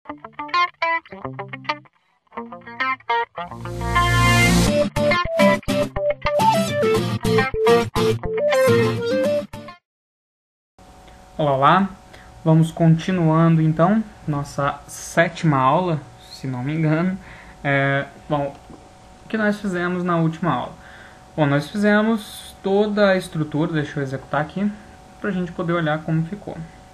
Olá, olá. Vamos continuando então nossa 7ª aula, se não me engano. Bom, o que nós fizemos na última aula? Bom, nós fizemos toda a estrutura, deixa eu executar aqui, para a gente poder olhar como ficou.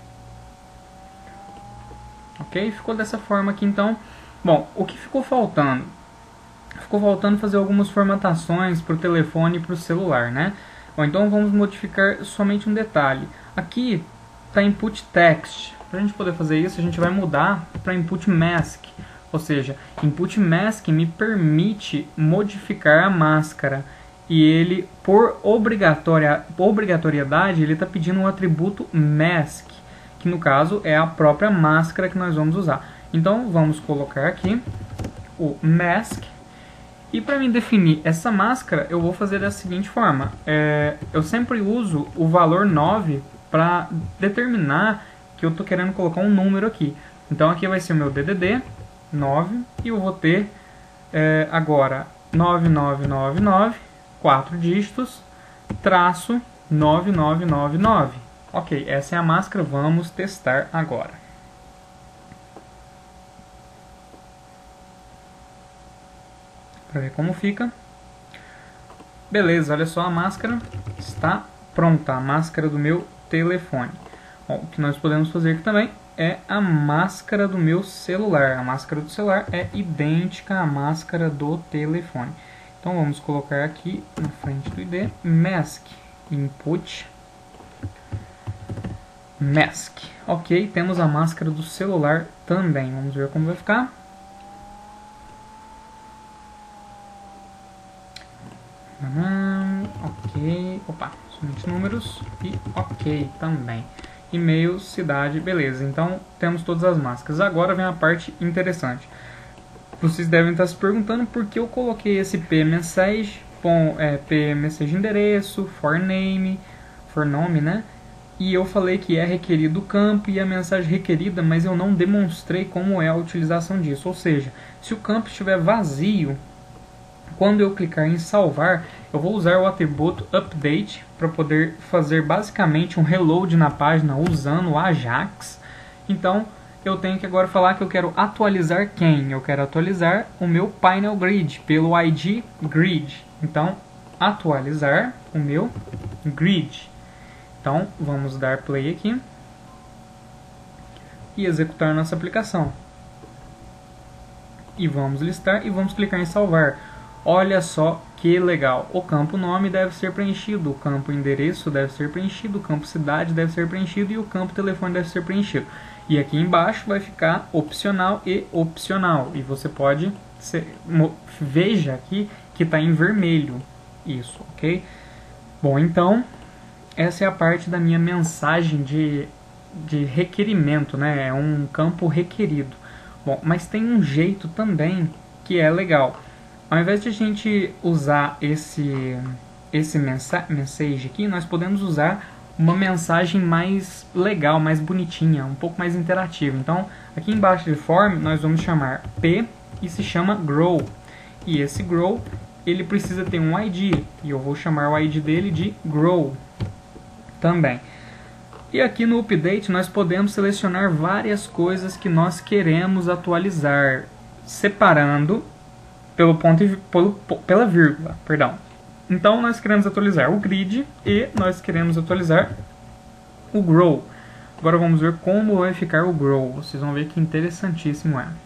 Ok? Ficou dessa forma aqui então. Bom, o que ficou faltando? Ficou faltando fazer algumas formatações para o telefone e para o celular, né? Bom, então vamos modificar somente um detalhe. Aqui está input text. Para a gente poder fazer isso, a gente vai mudar para input mask. Ou seja, input mask me permite modificar a máscara. E ele, por obrigatoriedade, ele está pedindo um atributo mask, que no caso é a própria máscara que nós vamos usar. Então vamos colocar aqui o mask. E para mim definir essa máscara, eu vou fazer da seguinte forma. Eu sempre uso o valor 9 para determinar que eu estou querendo colocar um número aqui. Então aqui vai ser o meu DDD 9 e eu vou ter agora 9999, 4 dígitos, traço 9999. Ok, essa é a máscara, vamos testar agora. Para ver como fica. Beleza, olha só, a máscara está pronta, a máscara do meu telefone. Bom, o que nós podemos fazer aqui também é a máscara do meu celular. A máscara do celular é idêntica à máscara do telefone. Então vamos colocar aqui na frente do ID mask, input mask. Ok, temos a máscara do celular também. Vamos ver como vai ficar. Ok, opa, somente números e ok também. E-mail, cidade, beleza. Então temos todas as máscaras. Agora vem a parte interessante. Vocês devem estar se perguntando por que eu coloquei esse p-message, p-message endereço, for name, né? E eu falei que é requerido o campo e a mensagem requerida, mas eu não demonstrei como é a utilização disso. Ou seja, se o campo estiver vazio, quando eu clicar em salvar, eu vou usar o atributo update para poder fazer basicamente um reload na página usando o Ajax. Então eu tenho que agora falar que eu quero atualizar quem? Eu quero atualizar o meu painel grid pelo ID grid. Então atualizar o meu grid. Então vamos dar play aqui e executar nossa aplicação. E vamos listar e vamos clicar em salvar. Olha só que legal, o campo nome deve ser preenchido, o campo endereço deve ser preenchido, o campo cidade deve ser preenchido e o campo telefone deve ser preenchido. E aqui embaixo vai ficar opcional e opcional. E você pode, veja aqui que está em vermelho isso, ok? Bom, então, essa é a parte da minha mensagem de requerimento, né? É um campo requerido. Bom, mas tem um jeito também que é legal. Ao invés de a gente usar esse message aqui, nós podemos usar uma mensagem mais legal, mais bonitinha, um pouco mais interativa. Então, aqui embaixo de form, nós vamos chamar p e se chama grow. E esse grow, ele precisa ter um ID, e eu vou chamar o ID dele de grow também. E aqui no update nós podemos selecionar várias coisas que nós queremos atualizar, separando pelo ponto e pela vírgula, perdão. Então nós queremos atualizar o grid e nós queremos atualizar o grow. Agora vamos ver como vai ficar o grow. Vocês vão ver que interessantíssimo é.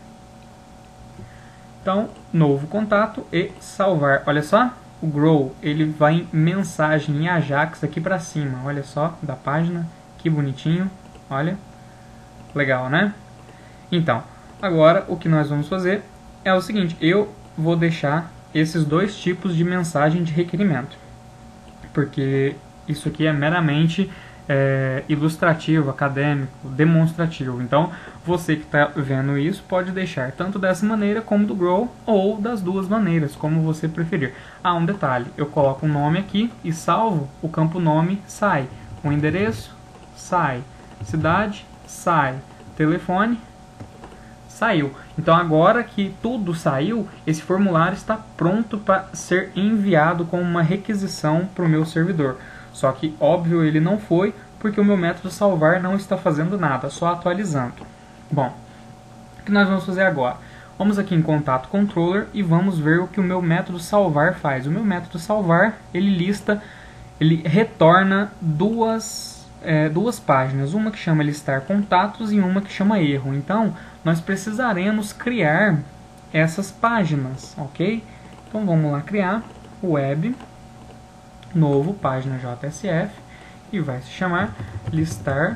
Então, novo contato e salvar. Olha só, o grow, ele vai em mensagem em Ajax aqui para cima. Olha só, da página, que bonitinho. Olha, legal, né? Então, agora o que nós vamos fazer é o seguinte, eu vou deixar esses dois tipos de mensagem de requerimento, porque isso aqui é meramente ilustrativo, acadêmico, demonstrativo. Então, você que está vendo isso pode deixar tanto dessa maneira como do grow, ou das duas maneiras, como você preferir. Ah, um detalhe, eu coloco um nome aqui e salvo, o campo nome sai, o endereço sai, cidade sai, telefone saiu. Então agora que tudo saiu, esse formulário está pronto para ser enviado como uma requisição para o meu servidor. Só que, óbvio, ele não foi, porque o meu método salvar não está fazendo nada, só atualizando. Bom, o que nós vamos fazer agora? Vamos aqui em contato controller e vamos ver o que o meu método salvar faz. O meu método salvar, ele retorna duas páginas, uma que chama listar contatos e uma que chama erro. Então, nós precisaremos criar essas páginas, ok? Então, vamos lá criar web, novo, página JSF, e vai se chamar listar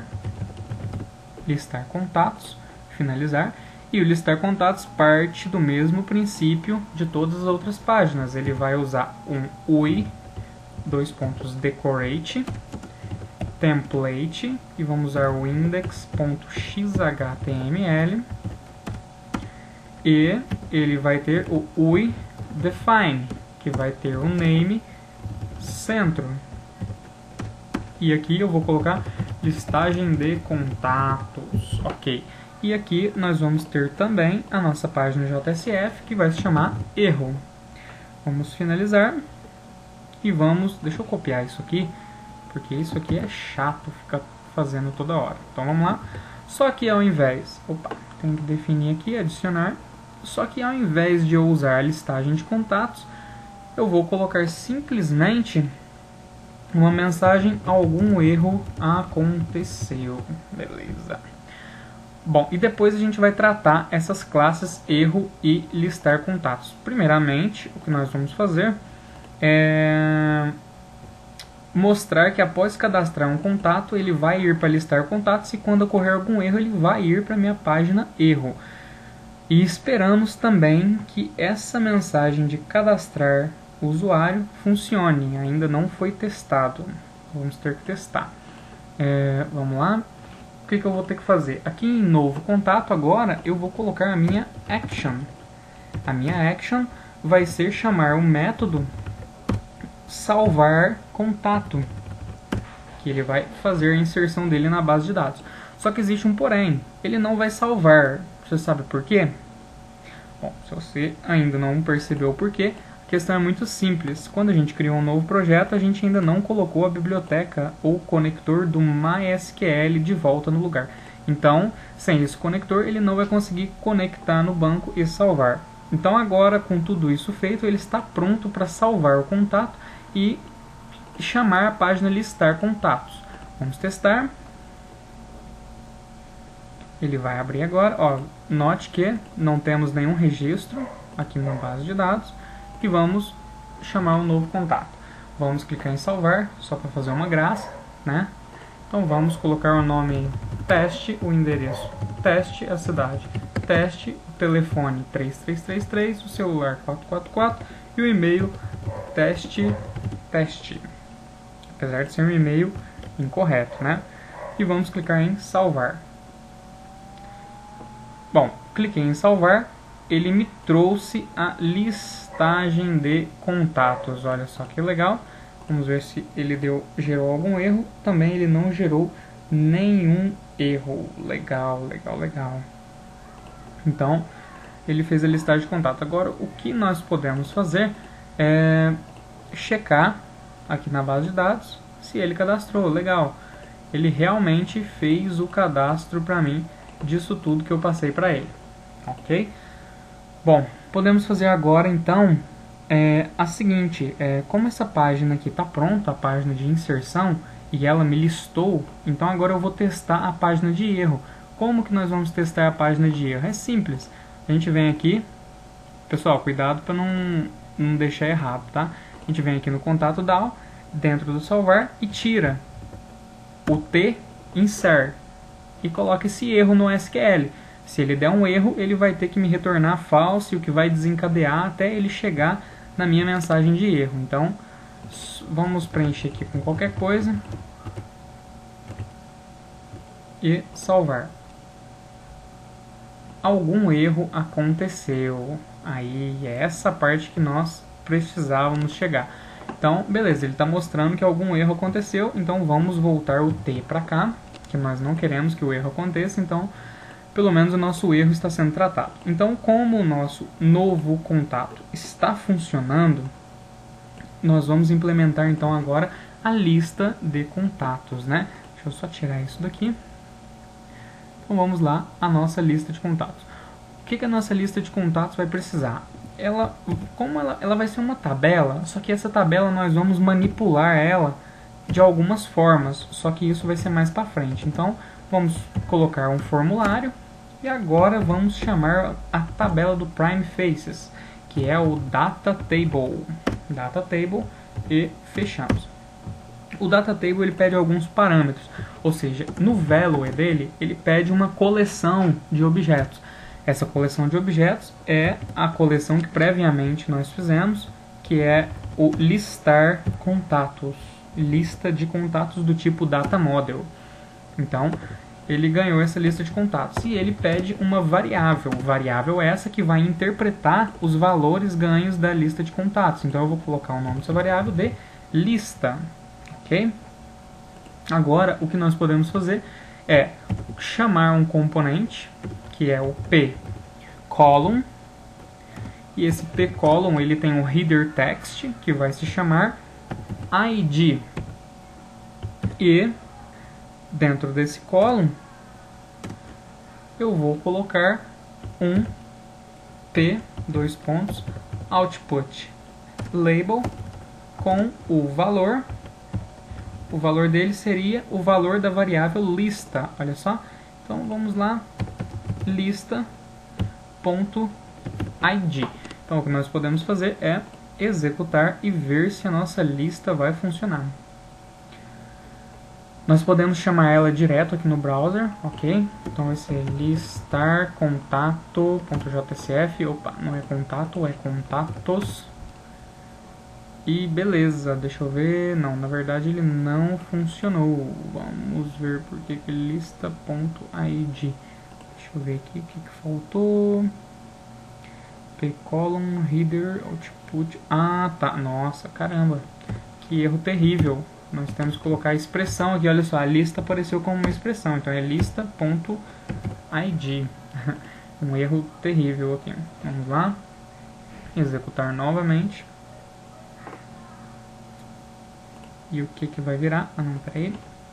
contatos, finalizar. E o listar contatos parte do mesmo princípio de todas as outras páginas. Ele vai usar um UI, decorate, template, e vamos usar o index.xhtml, e ele vai ter o UI define, que vai ter o name centro, e aqui eu vou colocar listagem de contatos, ok. E aqui nós vamos ter também a nossa página JSF, que vai se chamar erro. Vamos finalizar e vamos, deixa eu copiar isso aqui, porque isso aqui é chato ficar fazendo toda hora. Então vamos lá. Só que ao invés, tem que definir aqui, adicionar. Só que ao invés de eu usar a listagem de contatos, eu vou colocar simplesmente uma mensagem: algum erro aconteceu. Beleza. Bom, e depois a gente vai tratar essas classes erro e listar contatos. Primeiramente, o que nós vamos fazer é mostrar que após cadastrar um contato, ele vai ir para listar contatos, e quando ocorrer algum erro, ele vai ir para a minha página erro. E esperamos também que essa mensagem de cadastrar o usuário funcione. Ainda não foi testado. Vamos ter que testar. Vamos lá. O que eu vou ter que fazer? Aqui em novo contato, agora eu vou colocar a minha action. A minha action vai ser chamar o método salvar contato, que ele vai fazer a inserção dele na base de dados. Só que existe um porém: ele não vai salvar. Você sabe por quê? Bom, se você ainda não percebeu o porquê, a questão é muito simples. Quando a gente criou um novo projeto, a gente ainda não colocou a biblioteca ou conector do MySQL de volta no lugar. Então, sem esse conector, ele não vai conseguir conectar no banco e salvar. Então agora, com tudo isso feito, ele está pronto para salvar o contato e chamar a página listar contatos. Vamos testar. Ele vai abrir agora. Note que não temos nenhum registro aqui na base de dados. E vamos chamar um novo contato. Vamos clicar em salvar, só para fazer uma graça, né? Então vamos colocar o nome teste, o endereço teste, a cidade teste, o telefone 3333, o celular 444 e o e-mail teste. Apesar de ser um e-mail incorreto, né? E vamos clicar em salvar. Bom, cliquei em salvar, ele me trouxe a listagem de contatos. Olha só que legal. Vamos ver se ele gerou algum erro. Também ele não gerou nenhum erro. Legal. Então, ele fez a listagem de contato. Agora, o que nós podemos fazer é checar aqui na base de dados se ele cadastrou. Legal. Ele realmente fez o cadastro para mim disso tudo que eu passei para ele. Ok? Bom, podemos fazer agora então a seguinte: como essa página aqui está pronta, a página de inserção, e ela me listou, então agora eu vou testar a página de erro. Como que nós vamos testar a página de erro? É simples. A gente vem aqui, pessoal, cuidado para não deixar errado, tá? A gente vem aqui no contato DAO, dentro do salvar, e tira o T insert e coloca esse erro no SQL. Se ele der um erro, ele vai ter que me retornar false, o que vai desencadear até ele chegar na minha mensagem de erro. Então, vamos preencher aqui com qualquer coisa e salvar. Algum erro aconteceu. Aí é essa parte que nós precisávamos chegar. Então, beleza, ele está mostrando que algum erro aconteceu. Então, vamos voltar o T para cá, que nós não queremos que o erro aconteça. Então, pelo menos o nosso erro está sendo tratado. Então, como o nosso novo contato está funcionando, nós vamos implementar então agora a lista de contatos, né? Deixa eu só tirar isso daqui. Então vamos lá, a nossa lista de contatos. O que a nossa lista de contatos vai precisar? Ela vai ser uma tabela, só que essa tabela nós vamos manipular ela de algumas formas, só que isso vai ser mais para frente. Então vamos colocar um formulário e agora vamos chamar a tabela do Prime Faces, que é o Data Table. Data Table e fechamos. O Data Table ele pede alguns parâmetros, ou seja, no value dele ele pede uma coleção de objetos. Essa coleção de objetos é a coleção que previamente nós fizemos, que é o listar contatos, lista de contatos do tipo Data Model. Então, ele ganhou essa lista de contatos e ele pede uma variável essa que vai interpretar os valores ganhos da lista de contatos. Então, eu vou colocar o nome dessa variável de lista, ok? Agora, o que nós podemos fazer é chamar um componente, que é o p-column, e esse p-column ele tem um header text, que vai se chamar id, e dentro desse column eu vou colocar um p:output label com o valor. O valor dele seria o valor da variável lista. Olha só. Então vamos lá, lista.id. Então o que nós podemos fazer é executar e ver se a nossa lista vai funcionar. Nós podemos chamar ela direto aqui no browser, ok? Então vai ser listar contato.jsf. Opa, não é contato, é contatos. E beleza, deixa eu ver. Não, na verdade ele não funcionou. Vamos ver por que lista.id. Deixa eu ver aqui o que faltou. P-column, header, output. Ah, tá. Nossa, caramba. Que erro terrível. Nós temos que colocar a expressão aqui. Olha só, a lista apareceu como uma expressão. Então é lista.id. Um erro terrível aqui. Vamos lá. Executar novamente. E o que vai virar? Ah, não, peraí.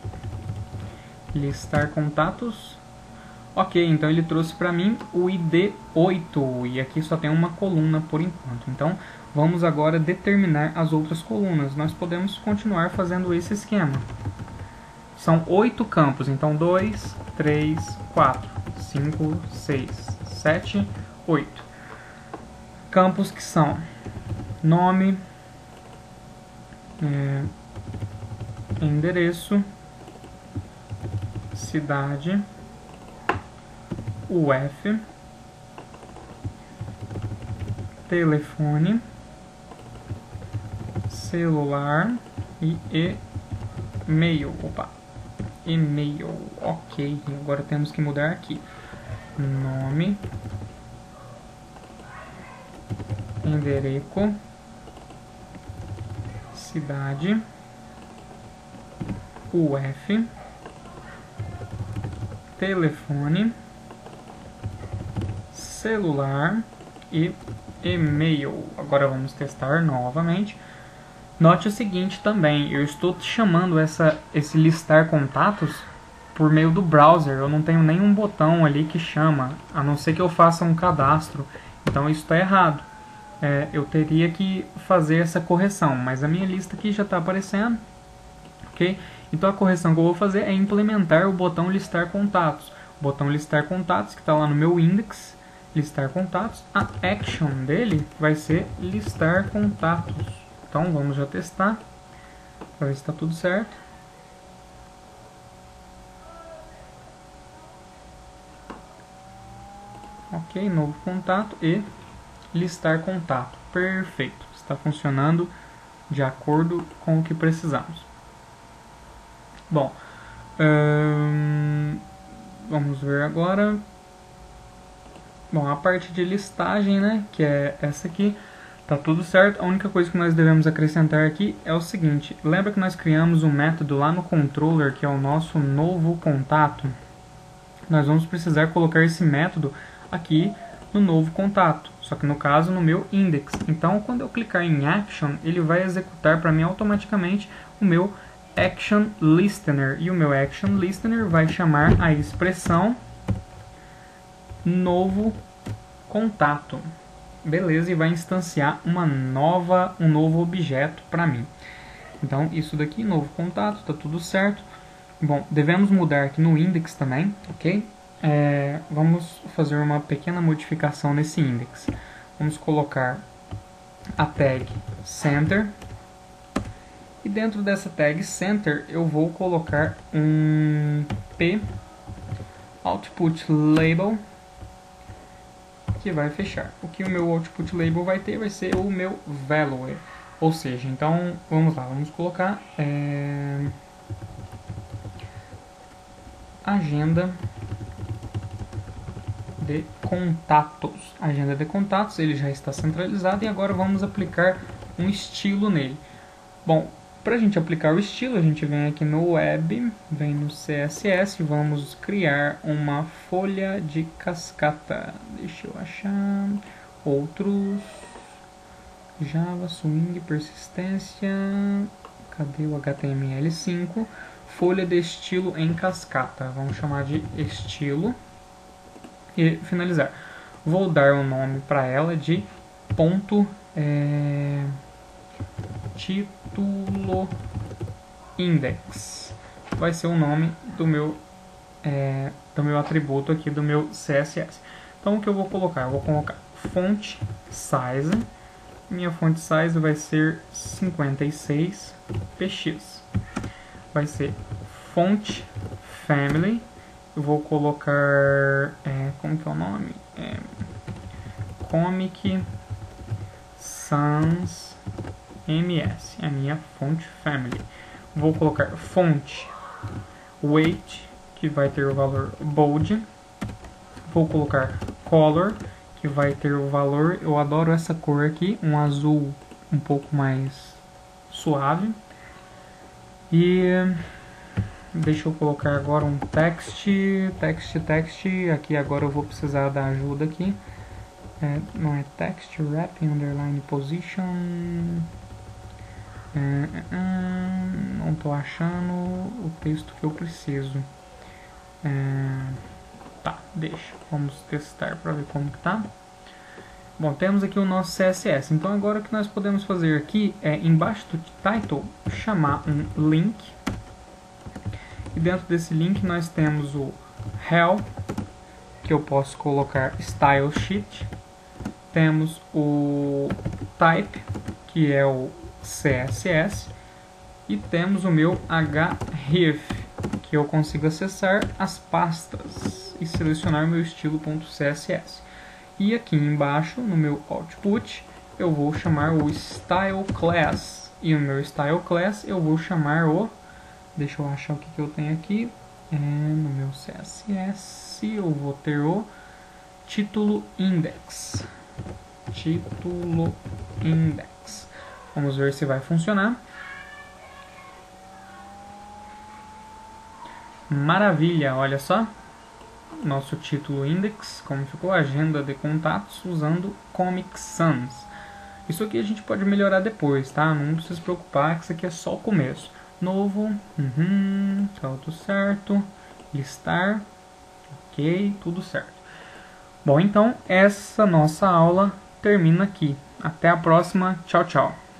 Listar contatos. Ok, então ele trouxe para mim o ID 8. E aqui só tem uma coluna por enquanto. Então, vamos agora determinar as outras colunas. Nós podemos continuar fazendo esse esquema. São 8 campos. Então, 2, 3, 4, 5, 6, 7, 8. Campos que são nome, endereço, cidade, UF, telefone, celular e e-mail. Opa, e-mail, ok. Agora temos que mudar aqui. Nome, endereço, cidade, UF, telefone, celular e e-mail. Agora vamos testar novamente. Note o seguinte também, eu estou chamando esse listar contatos por meio do browser. Eu não tenho nenhum botão ali que chama, a não ser que eu faça um cadastro. Então isso está errado. Eu teria que fazer essa correção, mas a minha lista aqui já está aparecendo, ok? Então a correção que eu vou fazer é implementar o botão listar contatos. O botão listar contatos que está lá no meu index, listar contatos, a action dele vai ser listar contatos. Então vamos já testar para ver se está tudo certo. Ok, novo contato e listar contato. Perfeito, está funcionando de acordo com o que precisamos. Bom, vamos ver agora. Bom, a parte de listagem, né, que é essa aqui, tá tudo certo. A única coisa que nós devemos acrescentar aqui é o seguinte. Lembra que nós criamos um método lá no controller, que é o nosso novo contato? nós vamos precisar colocar esse método aqui no novo contato, só que no caso no meu index. Então quando eu clicar em action, ele vai executar para mim automaticamente o meu action listener, e o meu action listener vai chamar a expressão novo contato, beleza, e vai instanciar um novo objeto para mim. Então isso daqui, novo contato, está tudo certo. Bom, devemos mudar aqui no index também, ok? Vamos fazer uma pequena modificação nesse index. Vamos colocar a tag center, e dentro dessa tag center eu vou colocar um p output label, que vai fechar. O que o meu output label vai ter vai ser o meu value, ou seja, então vamos lá, vamos colocar agenda de contatos. Agenda de contatos, ele já está centralizado, e agora vamos aplicar um estilo nele. Bom, para a gente aplicar o estilo, a gente vem aqui no web, vem no CSS, vamos criar uma folha de cascata. Deixa eu achar outros, Java, Swing, persistência, cadê o HTML5? Folha de estilo em cascata, vamos chamar de estilo, e finalizar. Vou dar um nome para ela de ponto título index. Vai ser o nome do meu atributo aqui do meu CSS. Então o que eu vou colocar? Eu vou colocar font size. Minha font size vai ser 56 px. Vai ser font family. Eu vou colocar como que é o nome? Comic Sans MS, a minha font family. Vou colocar font weight, que vai ter o valor bold. Vou colocar color, que vai ter o valor, eu adoro essa cor aqui, um azul um pouco mais suave. E deixa eu colocar agora um text, aqui agora eu vou precisar da ajuda aqui. Não é text, wrap, underline position. Não estou achando o texto que eu preciso. Tá, deixa. Vamos testar para ver como que tá. Bom, temos aqui o nosso CSS. Então agora o que nós podemos fazer aqui é, embaixo do title, chamar um link. E dentro desse link nós temos o help, que eu posso colocar style sheet. Temos o type, que é o CSS, e temos o meu href, que eu consigo acessar as pastas e selecionar meu estilo.css. E aqui embaixo, no meu output, eu vou chamar o style class, e no meu style class eu vou chamar o, deixa eu achar o que eu tenho aqui, no meu CSS eu vou ter o título index. Título index. Vamos ver se vai funcionar. Maravilha, olha só. Nosso título index, como ficou, agenda de contatos usando Comic Sans. Isso aqui a gente pode melhorar depois, tá? Não precisa se preocupar, que isso aqui é só o começo. Novo, tá tudo certo. Listar, ok, tudo certo. Bom, então essa nossa aula termina aqui. Até a próxima. Tchau, tchau.